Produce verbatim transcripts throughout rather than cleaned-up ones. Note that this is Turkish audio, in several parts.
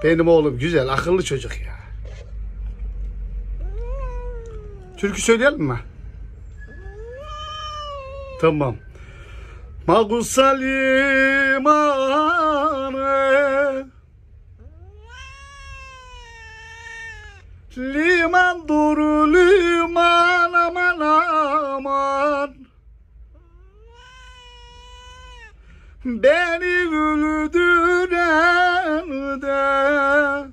Benim oğlum güzel, akıllı çocuk ya. Türkü söyleyelim mi? Tamam. Magusa limanı, liman dur liman, aman aman, beni güldüren de.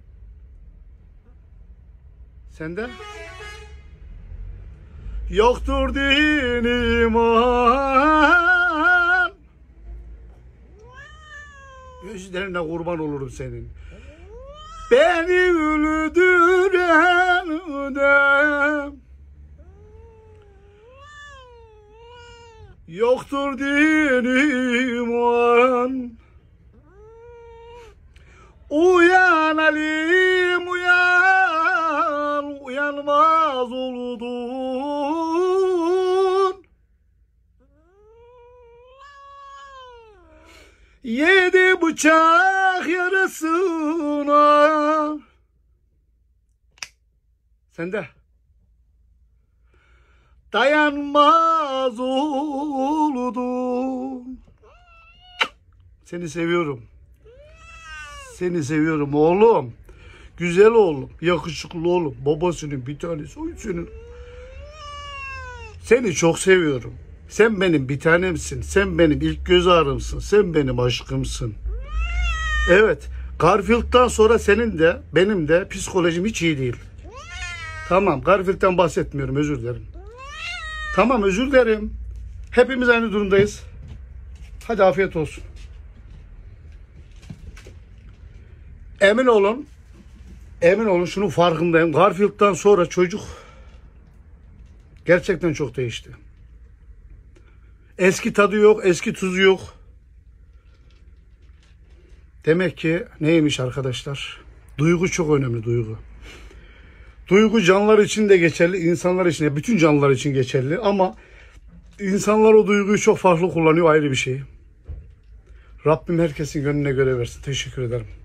Sende? Yoktur din iman. Gözlerine kurban olurum senin. Beni güldüren de. Yoktur din iman. Uyan Alim uyan, uyanmaz oldun. Yedi bıçak yarasına. Sende. Dayanmaz oldun. Seni seviyorum. Seni seviyorum oğlum. Güzel oğlum. Yakışıklı oğlum. Babasının bir tanesi. Oy senin. Seni çok seviyorum. Sen benim bir tanemsin. Sen benim ilk göz ağrımsın. Sen benim aşkımsın. Evet. Garfield'dan sonra senin de benim de psikolojim hiç iyi değil. Tamam. Garfield'dan bahsetmiyorum. Özür dilerim. Tamam, özür dilerim. Hepimiz aynı durumdayız. Hadi afiyet olsun. Emin olun, emin olun şunun farkındayım. Garfield'dan sonra çocuk gerçekten çok değişti. Eski tadı yok, eski tuzu yok. Demek ki neymiş arkadaşlar? Duygu çok önemli, duygu. Duygu canlılar için de geçerli, insanlar için de, bütün canlılar için geçerli. Ama insanlar o duyguyu çok farklı kullanıyor, ayrı bir şey. Rabbim herkesin gönlüne göre versin. Teşekkür ederim.